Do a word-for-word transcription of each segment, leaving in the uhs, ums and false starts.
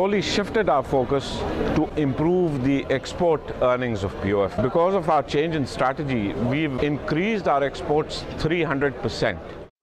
slowly shifted our focus to improve the export earnings of P O F. Because of our change in strategy, we've increased our exports three hundred percent.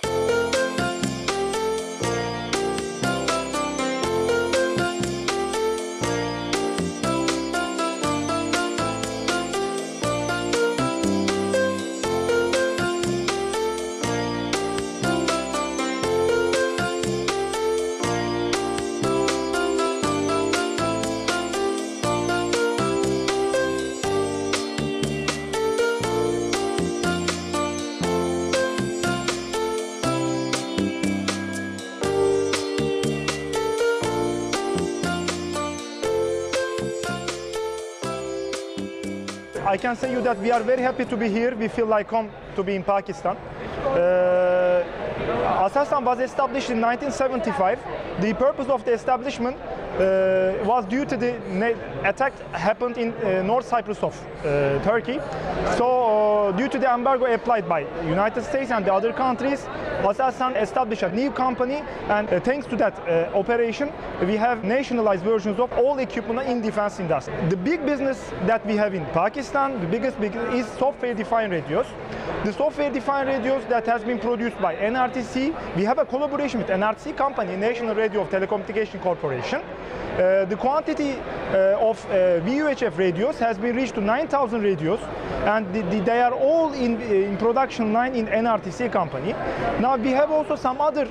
I can say you that we are very happy to be here. We feel like home to be in Pakistan. Uh, Aselsan was established in nineteen seventy-five. The purpose of the establishment uh, was due to the attack happened in uh, North Cyprus of uh, Turkey. So uh, due to the embargo applied by United States and the other countries, Aselsan established a new company, and uh, thanks to that uh, operation, we have nationalized versions of all equipment in defense industry. The big business that we have in Pakistan, the biggest business is software-defined radios. The software-defined radios that has been produced by N R T C. We have a collaboration with N R T C company, National Radio of Telecommunication Corporation. Uh, the quantity uh, of uh, V U H F radios has been reached to nine thousand radios, and the, the, they are all in, in production line in N R T C company. Now we have also some other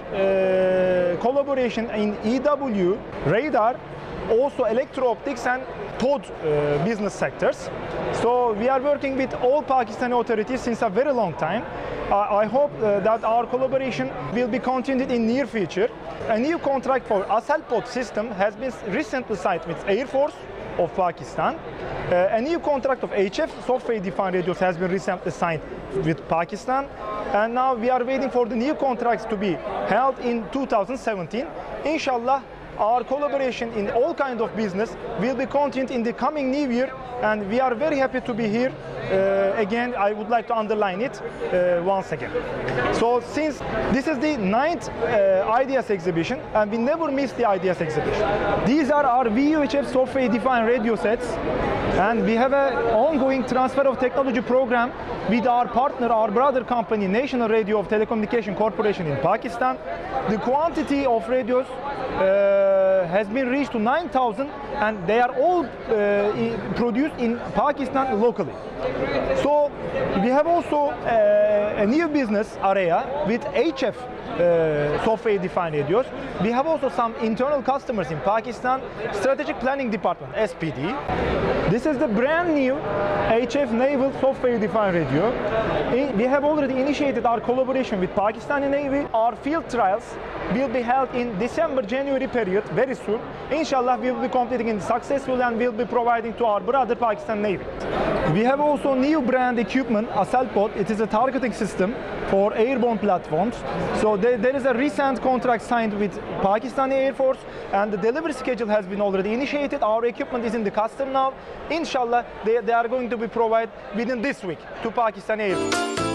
uh, collaboration in E W, radar, also electro-optics and T O D uh, business sectors. So we are working with all Pakistani authorities since a very long time. Uh, I hope uh, that our collaboration will be continued in near future. A new contract for ASALPOD system has been recently signed with Air Force of Pakistan. Uh, a new contract of H F software-defined radios has been recently signed with Pakistan. And now we are waiting for the new contracts to be held in two thousand seventeen. Inshallah, our collaboration in all kinds of business will be continued in the coming new year, and we are very happy to be here. Uh, again, I would like to underline it uh, once again. So since this is the ninth uh, IDEAS exhibition, and we never miss the IDEAS exhibition. These are our V U H F software-defined radio sets, and we have an ongoing transfer of technology program with our partner, our brother company, National Radio of Telecommunication Corporation in Pakistan. The quantity of radios uh, has been reached to nine thousand, and they are all uh, produced in Pakistan locally. So we have also uh, a new business area with H F uh, software-defined radios. We have also some internal customers in Pakistan, Strategic Planning Department, S P D. This is the brand new H F Naval software-defined radio. We have already initiated our collaboration with Pakistani Navy. Our field trials will be held in December-January period, very soon. Inshallah, we will be completing it successfully, and we'll be providing to our brother Pakistan Navy. We have also new brand equipment, ASALPOD. It is a targeting system for airborne platforms. So there, there is a recent contract signed with Pakistani Air Force, and the delivery schedule has been already initiated. Our equipment is in the custom now. Inshallah, they, they are going to be provided within this week to Pakistani Air Force.